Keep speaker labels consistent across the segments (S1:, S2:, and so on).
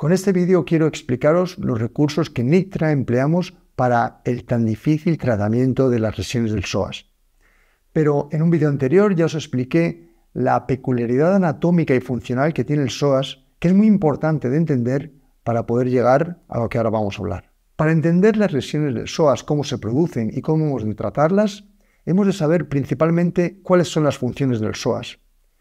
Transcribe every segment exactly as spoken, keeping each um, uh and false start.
S1: Con este vídeo quiero explicaros los recursos que en ICTRA empleamos para el tan difícil tratamiento de las lesiones del psoas. Pero en un vídeo anterior ya os expliqué la peculiaridad anatómica y funcional que tiene el psoas, que es muy importante de entender para poder llegar a lo que ahora vamos a hablar. Para entender las lesiones del psoas, cómo se producen y cómo hemos de tratarlas, hemos de saber principalmente cuáles son las funciones del psoas.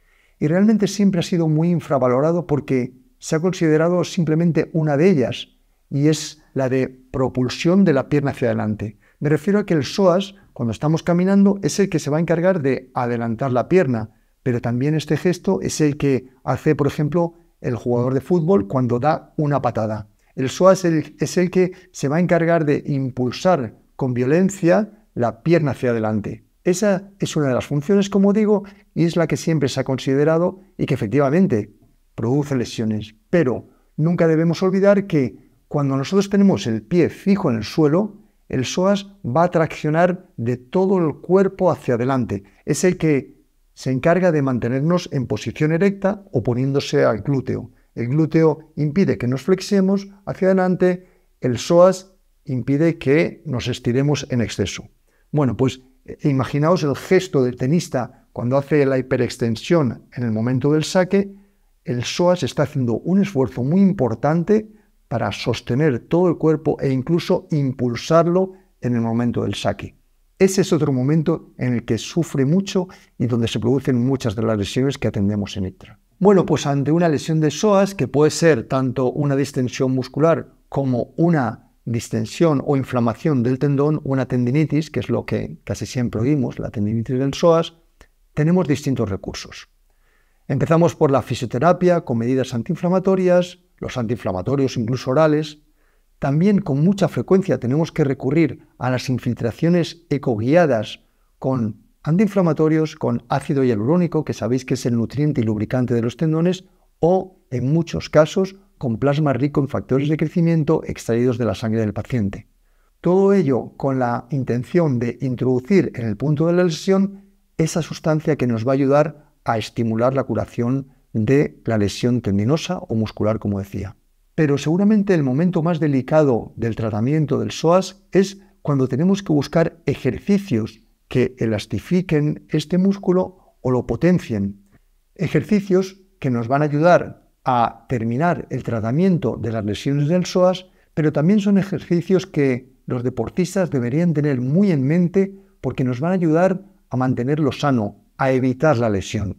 S1: Y realmente siempre ha sido muy infravalorado porque se ha considerado simplemente una de ellas, y es la de propulsión de la pierna hacia adelante. Me refiero a que el psoas, cuando estamos caminando, es el que se va a encargar de adelantar la pierna, pero también este gesto es el que hace, por ejemplo, el jugador de fútbol cuando da una patada. El psoas es el, es el que se va a encargar de impulsar con violencia la pierna hacia adelante. Esa es una de las funciones, como digo, y es la que siempre se ha considerado y que efectivamente produce lesiones. Pero nunca debemos olvidar que cuando nosotros tenemos el pie fijo en el suelo, el psoas va a traccionar de todo el cuerpo hacia adelante. Es el que se encarga de mantenernos en posición erecta oponiéndose al glúteo. El glúteo impide que nos flexemos hacia adelante, el psoas impide que nos estiremos en exceso. Bueno, pues imaginaos el gesto del tenista cuando hace la hiperextensión en el momento del saque. El psoas está haciendo un esfuerzo muy importante para sostener todo el cuerpo e incluso impulsarlo en el momento del saque. Ese es otro momento en el que sufre mucho y donde se producen muchas de las lesiones que atendemos en ICTRA. Bueno, pues ante una lesión de psoas, que puede ser tanto una distensión muscular como una distensión o inflamación del tendón, una tendinitis, que es lo que casi siempre oímos, la tendinitis del psoas, tenemos distintos recursos. Empezamos por la fisioterapia con medidas antiinflamatorias, los antiinflamatorios incluso orales. También con mucha frecuencia tenemos que recurrir a las infiltraciones ecoguiadas con antiinflamatorios, con ácido hialurónico, que sabéis que es el nutriente y lubricante de los tendones, o en muchos casos con plasma rico en factores de crecimiento extraídos de la sangre del paciente. Todo ello con la intención de introducir en el punto de la lesión esa sustancia que nos va a ayudar a estimular la curación de la lesión tendinosa o muscular, como decía. Pero seguramente el momento más delicado del tratamiento del psoas es cuando tenemos que buscar ejercicios que elastifiquen este músculo o lo potencien. Ejercicios que nos van a ayudar a terminar el tratamiento de las lesiones del psoas, pero también son ejercicios que los deportistas deberían tener muy en mente porque nos van a ayudar a mantenerlo sano, a evitar la lesión.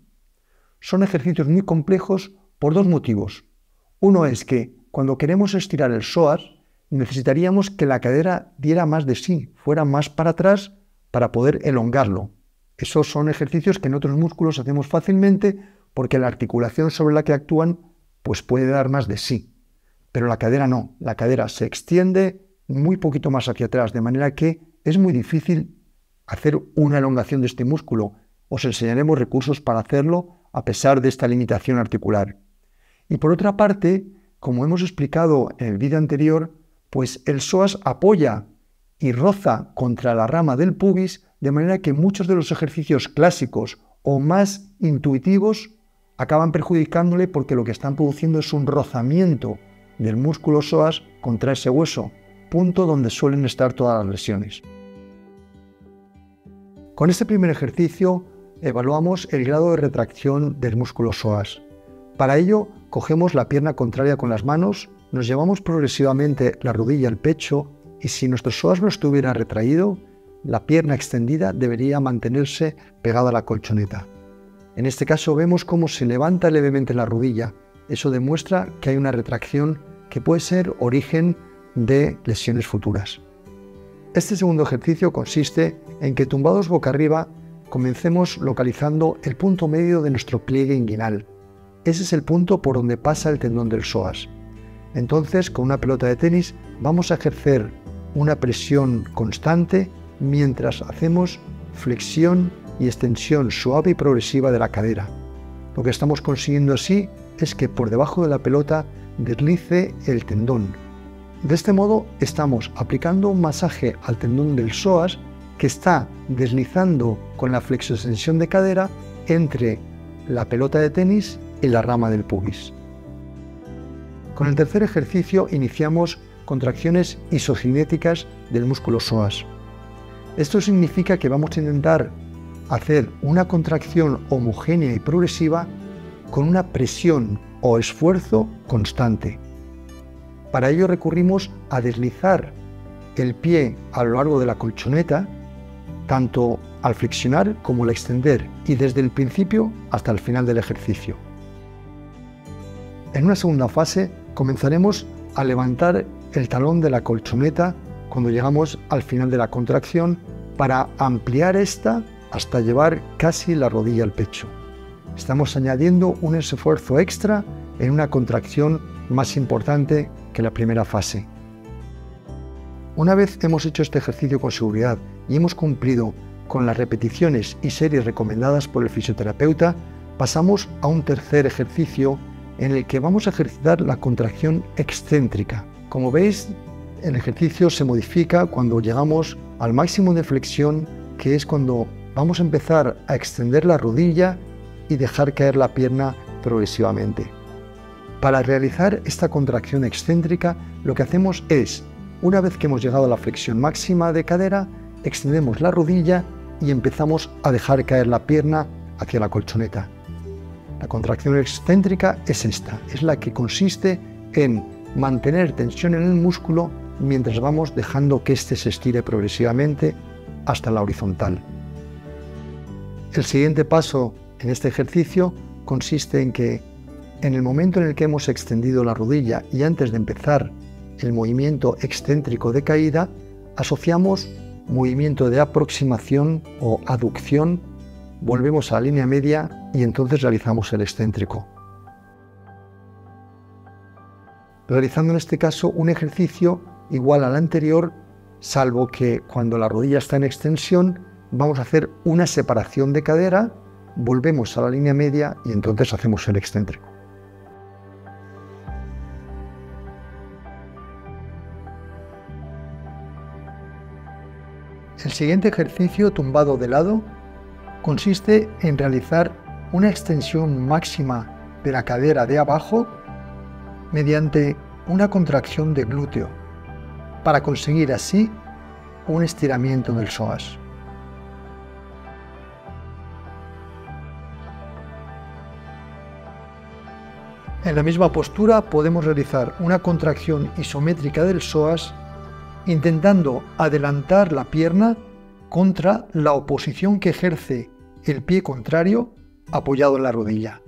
S1: Son ejercicios muy complejos por dos motivos. Uno es que cuando queremos estirar el psoas, necesitaríamos que la cadera diera más de sí, fuera más para atrás para poder elongarlo. Esos son ejercicios que en otros músculos hacemos fácilmente porque la articulación sobre la que actúan pues puede dar más de sí. Pero la cadera no, la cadera se extiende muy poquito más hacia atrás, de manera que es muy difícil hacer una elongación de este músculo. Os enseñaremos recursos para hacerlo a pesar de esta limitación articular. Y por otra parte, como hemos explicado en el vídeo anterior, pues el psoas apoya y roza contra la rama del pubis, de manera que muchos de los ejercicios clásicos o más intuitivos acaban perjudicándole porque lo que están produciendo es un rozamiento del músculo psoas contra ese hueso, punto donde suelen estar todas las lesiones. Con este primer ejercicio evaluamos el grado de retracción del músculo psoas. Para ello, cogemos la pierna contraria con las manos, nos llevamos progresivamente la rodilla al pecho y si nuestro psoas no estuviera retraído, la pierna extendida debería mantenerse pegada a la colchoneta. En este caso vemos cómo se levanta levemente la rodilla. Eso demuestra que hay una retracción que puede ser origen de lesiones futuras. Este segundo ejercicio consiste en que tumbados boca arriba comencemos localizando el punto medio de nuestro pliegue inguinal. Ese es el punto por donde pasa el tendón del psoas. Entonces, con una pelota de tenis vamos a ejercer una presión constante mientras hacemos flexión y extensión suave y progresiva de la cadera. Lo que estamos consiguiendo así es que por debajo de la pelota deslice el tendón. De este modo estamos aplicando un masaje al tendón del psoas que está deslizando con la flexoextensión de cadera entre la pelota de tenis y la rama del pubis. Con el tercer ejercicio iniciamos contracciones isocinéticas del músculo psoas. Esto significa que vamos a intentar hacer una contracción homogénea y progresiva con una presión o esfuerzo constante. Para ello recurrimos a deslizar el pie a lo largo de la colchoneta, tanto al flexionar como al extender, y desde el principio hasta el final del ejercicio. En una segunda fase comenzaremos a levantar el talón de la colchoneta cuando llegamos al final de la contracción para ampliar esta hasta llevar casi la rodilla al pecho. Estamos añadiendo un esfuerzo extra en una contracción más importante que la primera fase. Una vez hemos hecho este ejercicio con seguridad y hemos cumplido con las repeticiones y series recomendadas por el fisioterapeuta, pasamos a un tercer ejercicio en el que vamos a ejercitar la contracción excéntrica. Como veis, el ejercicio se modifica cuando llegamos al máximo de flexión, que es cuando vamos a empezar a extender la rodilla y dejar caer la pierna progresivamente. Para realizar esta contracción excéntrica, lo que hacemos es, una vez que hemos llegado a la flexión máxima de cadera, extendemos la rodilla y empezamos a dejar caer la pierna hacia la colchoneta. La contracción excéntrica es esta, es la que consiste en mantener tensión en el músculo mientras vamos dejando que éste se estire progresivamente hasta la horizontal. El siguiente paso en este ejercicio consiste en que en el momento en el que hemos extendido la rodilla y antes de empezar el movimiento excéntrico de caída, asociamos movimiento de aproximación o aducción, volvemos a la línea media y entonces realizamos el excéntrico. Realizando en este caso un ejercicio igual al anterior, salvo que cuando la rodilla está en extensión vamos a hacer una separación de cadera, volvemos a la línea media y entonces hacemos el excéntrico. El siguiente ejercicio, tumbado de lado, consiste en realizar una extensión máxima de la cadera de abajo mediante una contracción de glúteo, para conseguir así un estiramiento del psoas. En la misma postura podemos realizar una contracción isométrica del psoas intentando adelantar la pierna contra la oposición que ejerce el pie contrario apoyado en la rodilla.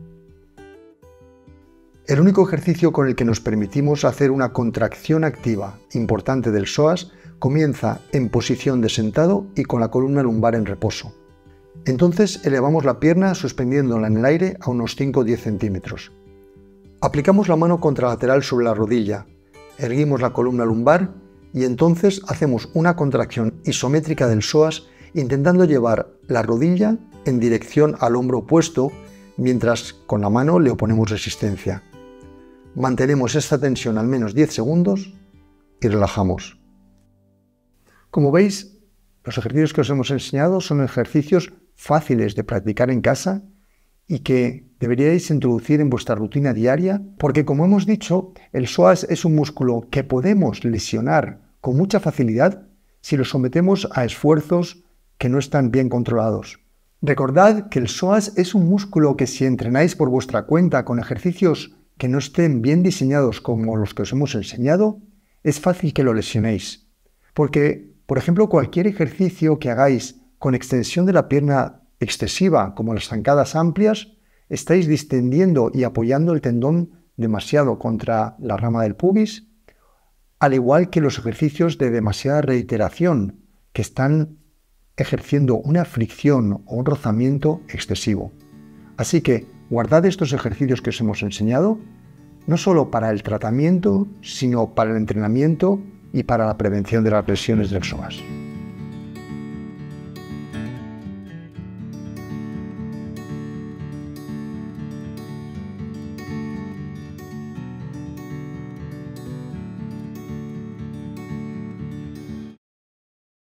S1: El único ejercicio con el que nos permitimos hacer una contracción activa importante del psoas comienza en posición de sentado y con la columna lumbar en reposo. Entonces elevamos la pierna suspendiéndola en el aire a unos cinco a diez centímetros. Aplicamos la mano contralateral sobre la rodilla, erguimos la columna lumbar y entonces hacemos una contracción isométrica del psoas intentando llevar la rodilla en dirección al hombro opuesto mientras con la mano le oponemos resistencia. Mantenemos esta tensión al menos diez segundos y relajamos. Como veis, los ejercicios que os hemos enseñado son ejercicios fáciles de practicar en casa y que deberíais introducir en vuestra rutina diaria, porque como hemos dicho, el psoas es un músculo que podemos lesionar con mucha facilidad si lo sometemos a esfuerzos que no están bien controlados. Recordad que el psoas es un músculo que si entrenáis por vuestra cuenta con ejercicios que no estén bien diseñados como los que os hemos enseñado, es fácil que lo lesionéis. Porque, por ejemplo, cualquier ejercicio que hagáis con extensión de la pierna excesiva, como las zancadas amplias, estáis distendiendo y apoyando el tendón demasiado contra la rama del pubis, al igual que los ejercicios de demasiada reiteración, que están ejerciendo una fricción o un rozamiento excesivo. Así que guardad estos ejercicios que os hemos enseñado, no solo para el tratamiento, sino para el entrenamiento y para la prevención de las lesiones del psoas.